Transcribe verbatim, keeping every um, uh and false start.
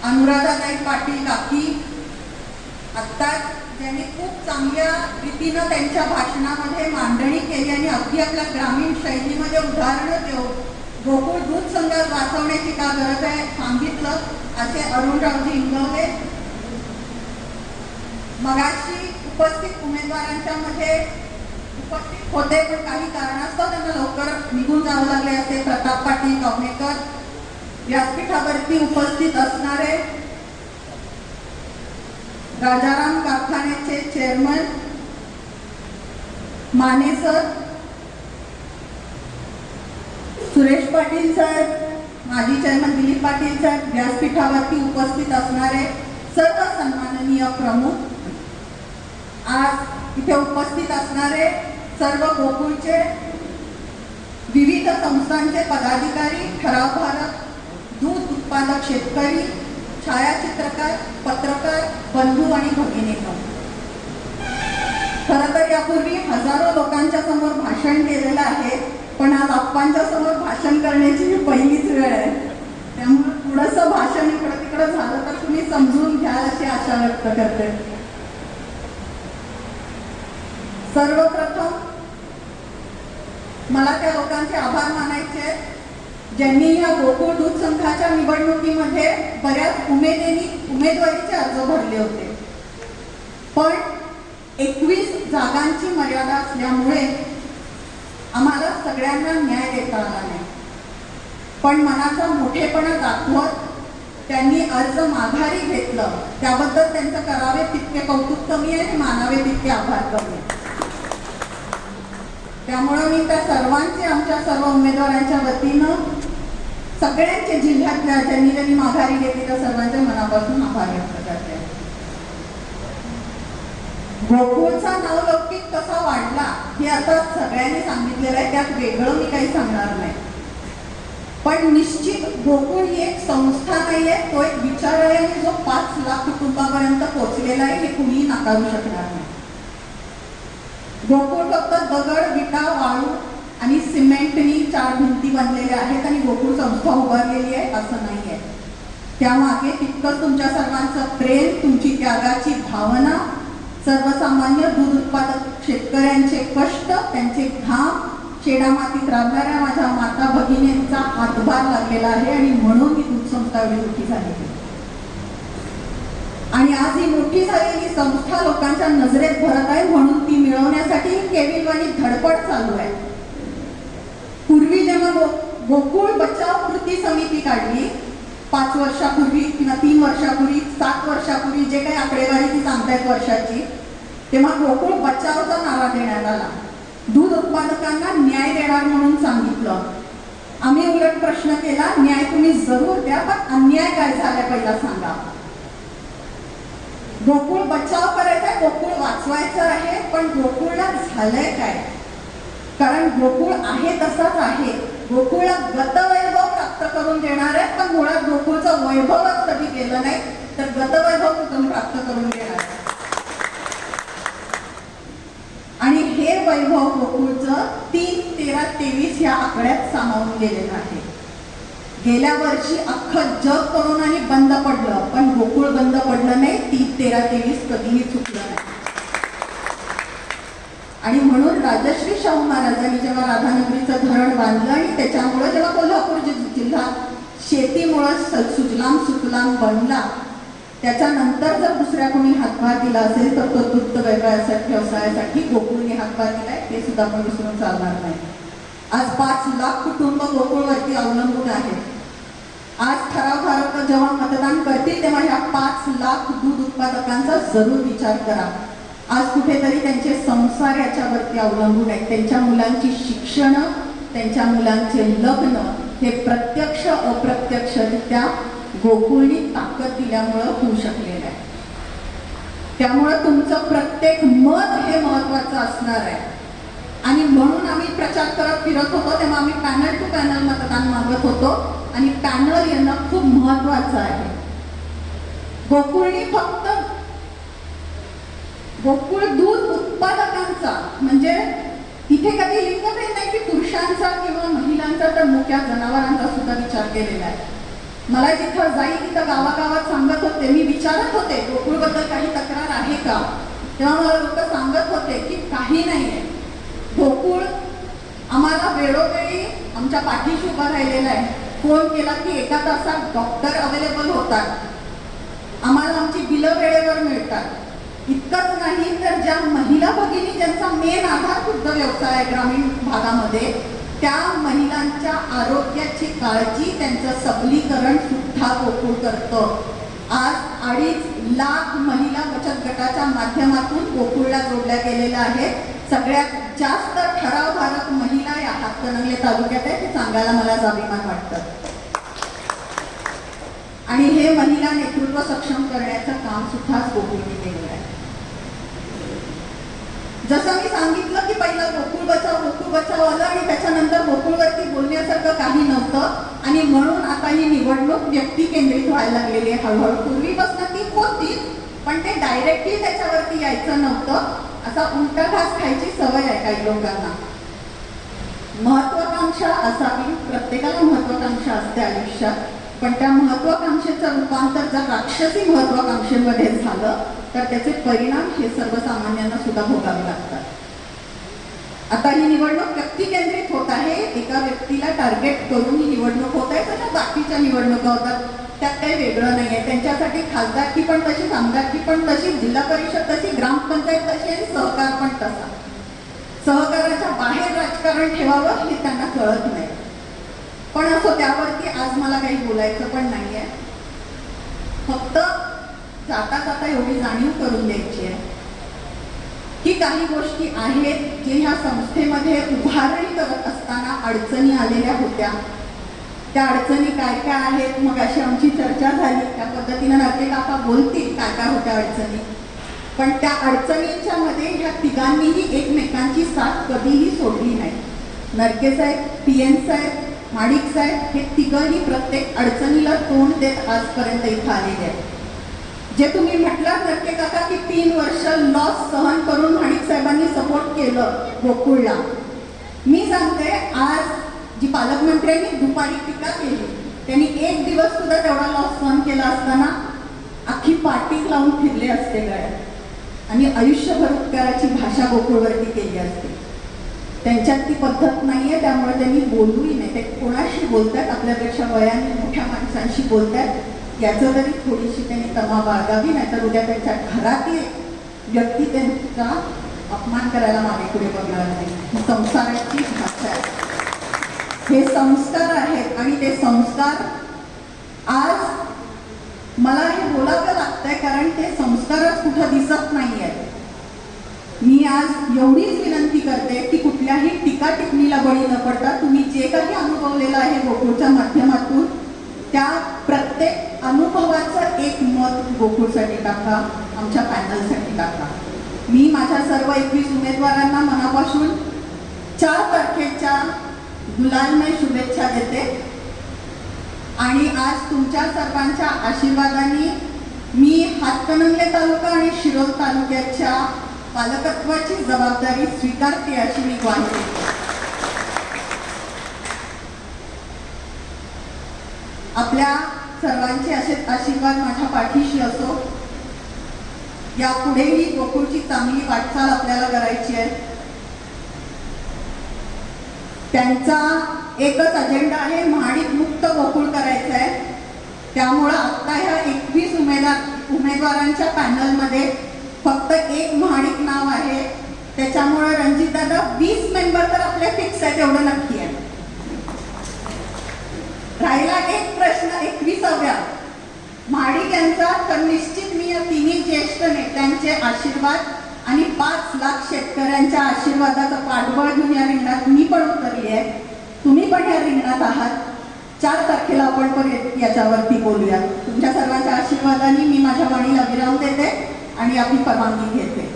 अनुराधाताई पाटील काकी आत्ताच ज्यांनी खूप चांगल्या रीतीनं त्यांच्या भाषणामध्ये मांडणी केली आणि अगदी आपल्या ग्रामीण शैलीमध्ये उदाहरणं देऊन गोकुळ दूध संघ वाचवण्याची का गरज आहे सांगितलं, असे अरुणरावजी इंगवले. मगाशी उपस्थित उमेदवारांच्या मध्ये उपस्थित होते पण काही कारणास्तव त्यांना लवकर निघून जावं लागले असे प्रताप पाटील कवणेकर. व्यासपीठावरती उपस्थित असणारे राजाराम कारखान्याचे chairman Mane sir, Suresh Patil sir, माजी चेअरमन दिलीप पाटील सर, व्यासपीठावरती उपस्थित असणारे सर्व सन्माननीय प्रमुख, आज इथे उपस्थित असणारे सर्व गोकुळचे विविध संस्थांचे पदाधिकारी, ठराव भारत, दूध उत्पादक शेतकरी, छायाचित्रकार, पत्रकार, बंधू आणि भगिनीगण. खरं तर यापूर्वी हजारो लोकांच्या समोर भाषण केलेलं आहे, पण आज आप्पांच्या समोर भाषण करण्याची ही पहिलीच वेळ आहे. त्यामुळे थोडंसं भाषण इकडं तिकडं झालं तर तुम्ही समजून घ्या अशी आशा व्यक्त करते. सर्वप्रथम मला त्या लोकांचे आभार मानायचे ज्यांनी या गोकुळ दूध संघाच्या निवडणुकीमध्ये बऱ्याच उमेदीने उमेदवारीचे अर्ज भरले होते, पण एकवीस जागांची मर्यादा असल्यामुळे आम्हाला सगळ्यांना न्याय देता आला नाही. पण मनाचा मोठेपणा दाखवत त्यांनी अर्ज माघारी घेतलं, त्याबद्दल त्यांचं करावे तितके कौतुक कमी आहे, मानावे तितके आभार कमी. त्यामुळे मी त्या सर्वांचे, आमच्या सर्व उमेदवारांच्या वतीनं सगळ्यांचे, जिल्ह्यातल्या ज्यांनी ज्यांनी माघारी घेतली त्या सर्वांच्या मनापासून आभार व्यक्त करते. गोकुळचा नावलौकिक कसा वाढला हे आता सगळ्यांनी सांगितलेलं आहे, त्यात वेगळं मी काही सांगणार नाही. पण निश्चित गोकुळ ही एक संस्था नाहीये, तो एक विचार आहे आणि जो पाच लाख कुटुंबापर्यंत पोहोचलेला आहे हे कुणीही नाकारू शकणार नाही. गोकुळ फक्त दगड, विटा, वाळू आणि सिमेंटनी चार भिंती बनलेल्या आहेत आणि गोकुळ संस्था उभारलेली आहे असं नाही आहे. त्यामागे तितकंच तुमच्या सर्वांचं प्रेम, तुमची त्यागाची भावना, सर्वसामान्य दूध उत्पादक शेतकऱ्यांचे कष्ट, त्यांचे घाम, शेडामातीत राबणाऱ्या माझ्या माता भगिनींचा हातभार लागलेला आहे आणि म्हणून ही दूध संस्था एवढी मोठी झालेली. आणि आज ही मोठी झालेली संस्था लोकांच्या नजरेत भरत आहे, म्हणून ती मिळवण्यासाठी केविलवाणी धडपड चालू आहे. पूर्वी जेव्हा गो गोकुळ बचाव कृती समिती काढली पाच वर्षापूर्वी किंवा तीन वर्षापूर्वी, सात वर्षापूर्वी, जे काही आकडेवारी ती सांगतायत वर्षाची, तेव्हा गोकुळ बचावचा नारा देण्यात आला. दूध उत्पादकांना न्याय देणार म्हणून सांगितलं. आम्ही उलट प्रश्न केला, न्याय तुम्ही जरूर द्या, पण अन्याय काय झालाय पहिला सांगा. गोकुळ बचाव करायचा आहे, गोकुळ वाचवायचं आहे, पण गोकुळला झालंय काय? कारण गोकुळ आहे तसाच आहे. गोकुळला गतवैभव प्राप्त करून देणार आहे, पण मुळात गोकुळचं वैभवच कधी केलं नाही, तर गतवैभव कुठून प्राप्त करून देणार आहे. आणि हे वैभव गोकुळचं तीन तेरा तेवीस या आकड्यात सामावून गेलेलं आहे. गेल्या वर्षी अख्खं जग कोरोनाने बंद पडलं, पण गोकुळ बंद पडलं नाही. तीन तेरा तेवीस कधीही चुकलं नाही. आणि म्हणून राजश्री शाहू महाराजांनी जेव्हा राधानगरीचं धरण बांधलं आणि त्याच्यामुळे जेव्हा कोल्हापूर जिल्हा शेतीमुळे सुजलाम सुफलाम बनला, त्याच्यानंतर जर दुसऱ्या कोणी हातभार दिला असेल तर तो दुग्ध व्यवसायासाठी व्यवसायासाठी गोकुळने हातभार दिलाय, हे सुद्धा आपण विसरून चालणार नाही. आज पाच लाख कुटुंब गोकुळवरती अवलंबून आहेत. आज ठराव भारत जेव्हा मतदान करतील तेव्हा ह्या पाच लाख दूध उत्पादकांचा जरूर विचार करा. आज कुठेतरी त्यांचे संसार याच्यावरती अवलंबून आहेत. त्यांच्या मुलांची शिक्षण, त्यांच्या मुलांचे लग्न हे प्रत्यक्ष अप्रत्यक्षरित्या गोकुळनी ताकद दिल्यामुळं होऊ शकलेलं आहे. त्यामुळं तुमचं प्रत्येक मत हे महत्वाचं असणार आहे. आणि म्हणून आम्ही प्रचार करत फिरत होतो तेव्हा आम्ही पॅनल टू पॅनल मतदान मागत होतो आणि पॅनल येणं खूप महत्वाचं आहे. गोकुळनी फक्त गोकुळ दूध उत्पादकांचा, म्हणजे इथे कधी लिंगभेद नाही की पुरुषांचा किंवा महिलांचा, तर मुख्य जनावरांचा सुद्धा विचार केलेला आहे. मला जिथं जाईल तिथं गावागावात सांग होते, मी विचारत होते गोकुळबद्दल काही तक्रार आहे का, तेव्हा मला लोक सांगत होते की काही नाही आहे. गोकुळ आम्हाला वेळोवेळी आमच्या पाठीशी उभा राहिलेला आहे. फोन केला की एका तासात डॉक्टर अवेलेबल होतात, आम्हाला आमची बिलं वेळेवर मिळतात. इतकंच नाही तर ज्या महिला भगिनी ज्यांचा मेन आधार दुग्ध व्यवसाय आहे ग्रामीण भागामध्ये, त्या महिलांच्या आरोग्याची काळजी, त्यांचं सबलीकरण सुद्धा गोकुळ करतं. आज अडीच लाख महिला बचत गटाच्या माध्यमातून गोकुळला जोडल्या गेलेल्या आहेत. सगळ्यात जास्त ठरावधारक महिला या हातकणंगले तालुक्यात आहेत, हे सांगायला मला अभिमान वाटतं. आणि हे महिला नेतृत्व सक्षम करण्याचं काम सुद्धा गोकुळने केलेलं आहे. जसं मी सांगितलं की पहिला गोकुळ बचाव गोकुळ बचाव आलं आणि त्याच्यानंतर गोकुळवरती बोलण्यासारखं काही नव्हतं, आणि म्हणून आता ही निवडणूक व्यक्ती केंद्रित व्हायला लागलेली आहे. हळूहळू पूर्वीपासून ती होती, पण ते डायरेक्टली त्याच्यावरती यायचं नव्हतं. असा उलटा घास खायची सवय आहे काही लोकांना. महत्वाकांक्षा असावी, प्रत्येकाला महत्वाकांक्षा असते आयुष्यात, पण त्या महत्वाकांक्षेचं रूपांतर जर राक्षसी महत्वाकांक्षेमध्ये झालं तर त्याचे परिणाम हे सर्वसामान्यांना सुद्धा भोगावे लागतात. आता ही निवडणूक व्यक्ती केंद्रित होत आहे, एका व्यक्तीला टार्गेट करून ही निवडणूक होत आहे. तशा बाकीच्या निवडणुका होतात, त्यात काही वेगळं नाही आहे. त्यांच्यासाठी खासदारकी पण तशीच, आमदारकी पण तशी, जिल्हा परिषद तशी, ग्रामपंचायत तशी आणि सहकार पण तसा. सहकाराच्या बाहेर राजकारण ठेवावं हे त्यांना कळत नाही. पण असो, त्यावरती आज मला काही बोलायचं पण नाहीये. फक्त जाता जाता एवढी जाणीव करून द्यायची आहे की काही गोष्टी आहेत जे ह्या संस्थेमध्ये उभारणी करत असताना अडचणी आलेल्या होत्या. त्या अडचणी काय काय आहेत, मग अशी आमची चर्चा झाली, त्या पद्धतीनं नरके काका बोलतील काय काय होत्या अडचणी. पण त्या अडचणींच्या मध्ये ह्या तिघांनीही एकमेकांची साथ कधीही सोडली नाही. नरके साहेब, पी एन साहेब, माडिक साहेब हे तिघही प्रत्येक अडचणीला तोंड देत आजपर्यंत इथं आलेले आहेत. जे तुम्ही म्हटलात नरके काका की तीन वर्ष लॉस सहन करून माडिक साहेबांनी सपोर्ट केलं गोकुळला, मी सांगते आज जी पालकमंत्र्यांनी दुपारी टीका केली त्यांनी एक दिवस सुद्धा तेवढा लॉस सहन केला असताना अख्खी पार्टी लावून फिरले असते गळ्यात आणि आयुष्यभर उपकाराची भाषा गोकुळवरती केली असते. त्यांच्यात ती पद्धत नाहीये, त्यामुळे त्यांनी बोलूही नाही. ते कोणाशी बोलतात, आपल्यापेक्षा वयाने मोठ्या माणसांशी बोलतात, याचं तरी थोडीशी त्यांनी तमा बाळगावी, नाहीतर उद्या त्यांच्या घरातील व्यक्ती त्यांचा अपमान करायला मागे पुढे बघणार नाही. संसाराची भाषा आहे, हे संस्कार आहेत आणि ते संस्कार आज मला हे बोलावं लागतंय कारण ते संस्कारच कुठं दिसत नाही आहेत. मी आज एवढीच विनंती करते की कुठल्याही टीका टिप्पणीला बळी न पडता तुम्ही जे काही अनुभवलेलं आहे गोकुळच्या माध्यमातून त्या प्रत्येक अनुभवाचं एक मत गोकुळसाठी टाका, आमच्या पॅनलसाठी टाका. मी माझ्या सर्व एकवीस उमेदवारांना मनापासून चार तारखेच्या गुलालमय शुभेच्छा देते आणि आज तुमच्या सर्वांच्या आशीर्वादाने मी हातकणंगले तालुका आणि शिरोळ तालुक्याच्या पालकत्वाची जबाबदारी स्वीकारते अशी मी ग्वाही देते. आपल्या सर्वांचे असेच आशीर्वाद माझ्या पाठीशी असो. यापुढेही गोकुळची चांगली वाटचाल आपल्याला करायची आहे. त्यांचा एकच अजेंडा आहे, महाडिक मुक्त गोकुळ करायचं आहे. त्यामुळं आता ह्या एकवीस उमेदवार उमेदवारांच्या पॅनलमध्ये फक्त एक महाडिक नाव आहे. त्याच्यामुळे रणजित दादा वीस मेंबर तर आपले फिक्स आहेत एवढं नक्की आहे. राहिला एक प्रश्न एकविसाव्या महाडिक यांचा, तर निश्चित मी या तिन्ही ज्येष्ठ नेत्यांचे आशीर्वाद आणि पाच लाख शेतकऱ्यांच्या आशीर्वादाचं पाठबळ घेऊन या रिंगणात मी पण उतरली आहे. तुम्ही पण या रिंगणात आहात. चार तारखेला आपण पण याच्यावरती बोलूया. तुमच्या सर्वांच्या आशीर्वादाने मी माझ्या वाणीला विराम देते आणि आपली परवानगी घेते.